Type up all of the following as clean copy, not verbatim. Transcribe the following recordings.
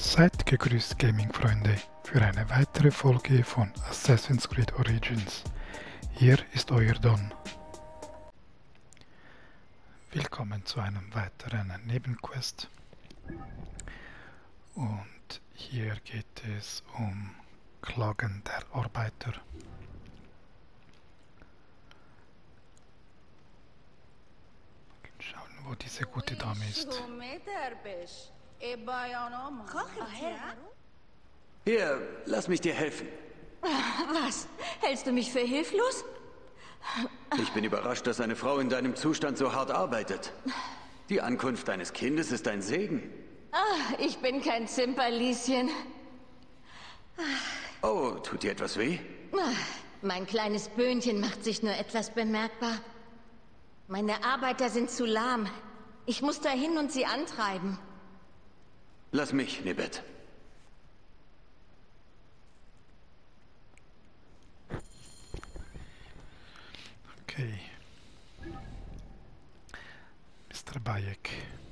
Seid gegrüßt, Gaming-Freunde, für eine weitere Folge von Assassin's Creed Origins. Hier ist euer Don. Willkommen zu einem weiteren Nebenquest. Und hier geht es um Klagen der Arbeiter. Schauen, wo diese gute Dame ist. Hier, lass mich dir helfen. Was? Hältst du mich für hilflos? Ich bin überrascht, dass eine Frau in deinem Zustand so hart arbeitet. Die Ankunft deines Kindes ist ein Segen. Ich bin kein Zimperlieschen. Oh, tut dir etwas weh? Mein kleines Böhnchen macht sich nur etwas bemerkbar. Meine Arbeiter sind zu lahm. Ich muss dahin und sie antreiben. Lass mich, Nebet. Okay. Mr. Bayek.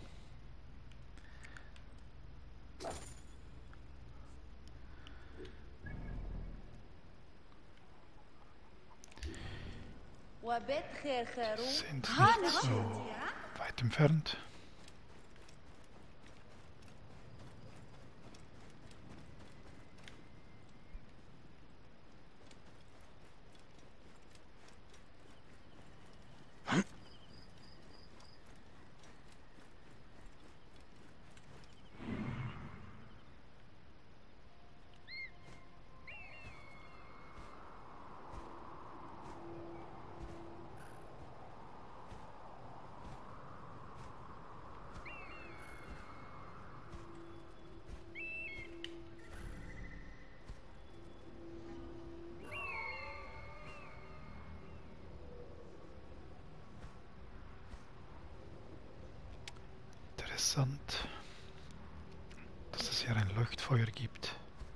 Sind nicht so weit entfernt. Interessant, dass es hier ein Leuchtfeuer gibt.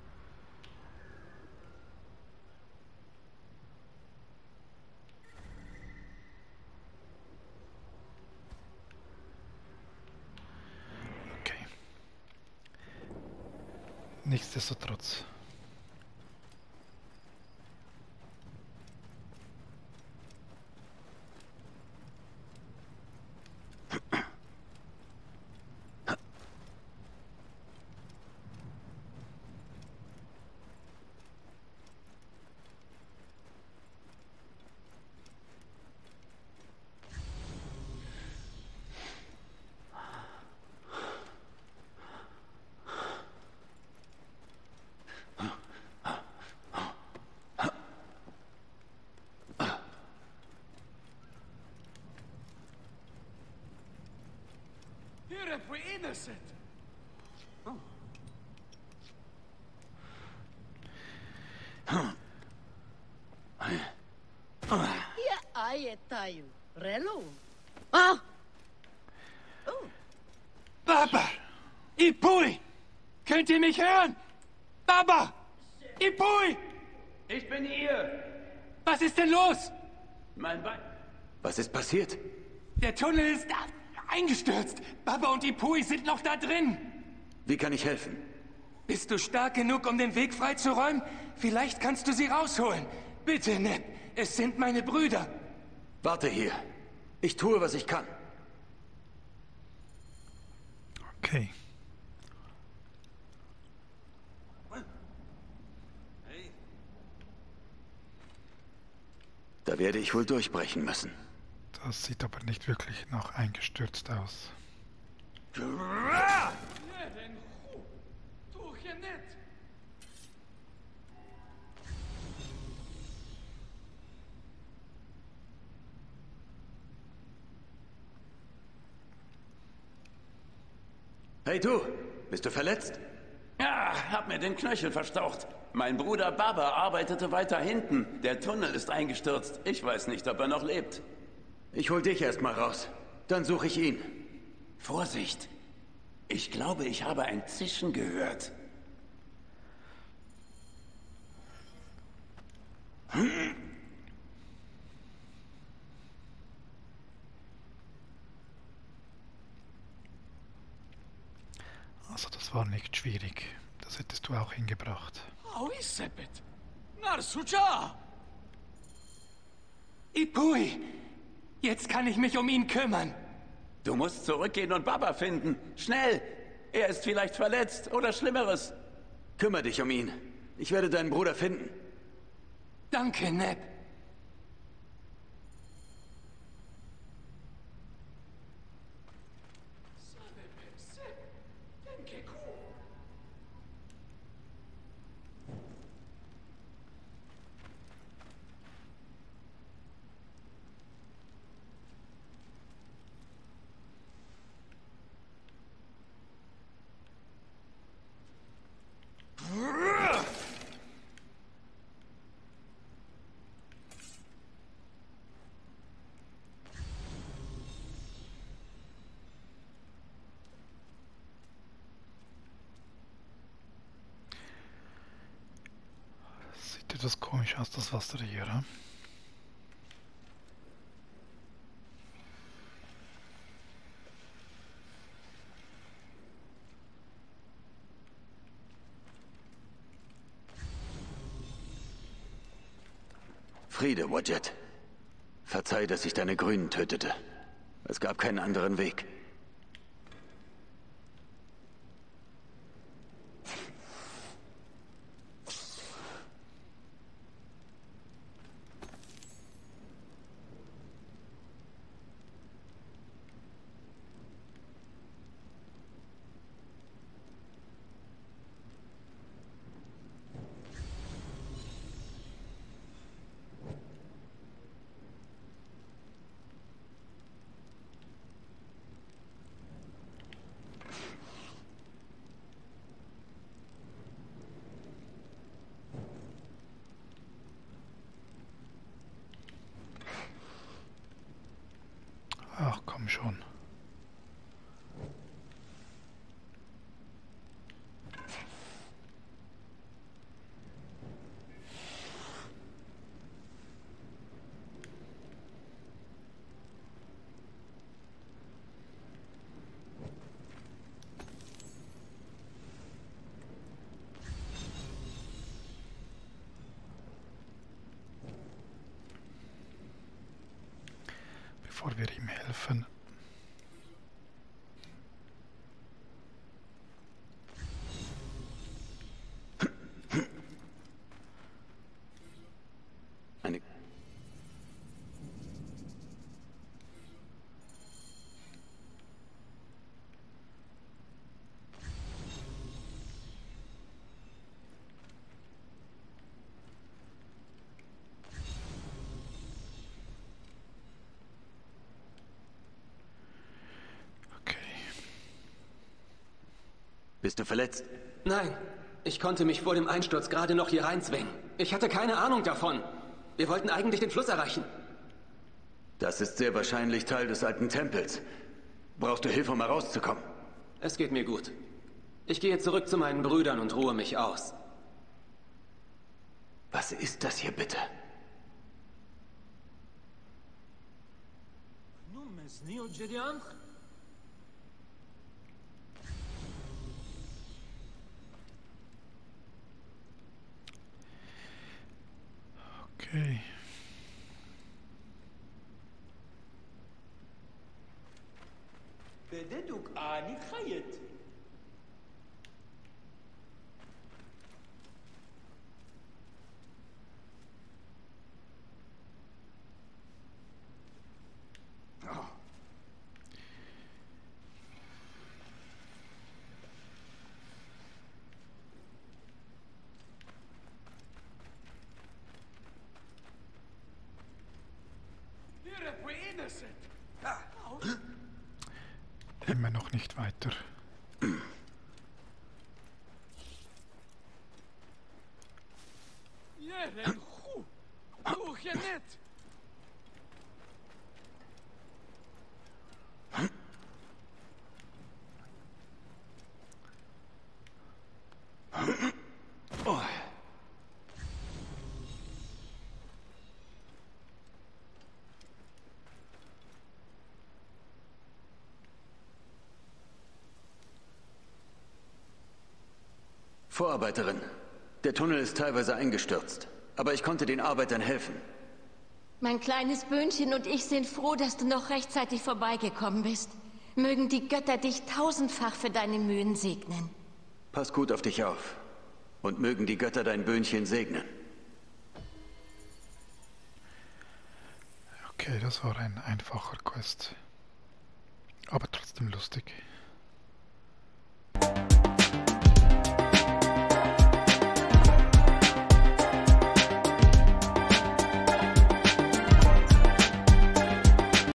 Okay. Nichtsdestotrotz. Here if we're innocent. Hier Ayetayu. Relo. Ah! Baba! Ipui! Könnt ihr mich hören? Baba! Ipui! Ich bin hier. Was ist denn los? Mein Bein. Was ist passiert? Der Tunnel ist eingestürzt. Baba und Ipui sind noch da drin. Wie kann ich helfen? Bist du stark genug, um den Weg freizuräumen? Vielleicht kannst du sie rausholen. Bitte, Neb. Es sind meine Brüder. Warte hier. Ich tue, was ich kann. Okay. Da werde ich wohl durchbrechen müssen. Das sieht aber nicht wirklich nach eingestürzt aus. Hey du, bist du verletzt? Ja, hab mir den Knöchel verstaucht. Mein Bruder Baba arbeitete weiter hinten. Der Tunnel ist eingestürzt. Ich weiß nicht, ob er noch lebt. Ich hol dich erst mal raus. Dann suche ich ihn. Vorsicht! Ich glaube, ich habe ein Zischen gehört. Also das Das war nicht schwierig. Das hättest du auch hingebracht. Ipui, jetzt kann ich mich um ihn kümmern. Du musst zurückgehen und Baba finden. Schnell! Er ist vielleicht verletzt oder Schlimmeres. Kümmere dich um ihn. Ich werde deinen Bruder finden. Danke, Neb. Sieht etwas komisch aus, das Wasser hier. Hm? Friede, Wadjet. Verzeih, dass ich deine Grünen tötete. Es gab keinen anderen Weg. Ach, komm schon. Bevor wir ihm helfen, Eine... okay. Bist du verletzt? Nein, ich konnte mich vor dem Einsturz gerade noch hier reinzwängen. Ich hatte keine Ahnung davon. Wir wollten eigentlich den Fluss erreichen. Das ist sehr wahrscheinlich Teil des alten Tempels. Brauchst du Hilfe, um herauszukommen? Es geht mir gut. Ich gehe zurück zu meinen Brüdern und ruhe mich aus. Was ist das hier bitte? Okay. Immer noch nicht weiter. Vorarbeiterin, der Tunnel ist teilweise eingestürzt, aber ich konnte den Arbeitern helfen. Mein kleines Böhnchen und ich sind froh, dass du noch rechtzeitig vorbeigekommen bist. Mögen die Götter dich tausendfach für deine Mühen segnen. Pass gut auf dich auf. Und mögen die Götter dein Böhnchen segnen. Okay, das war ein einfacher Quest. Aber trotzdem lustig.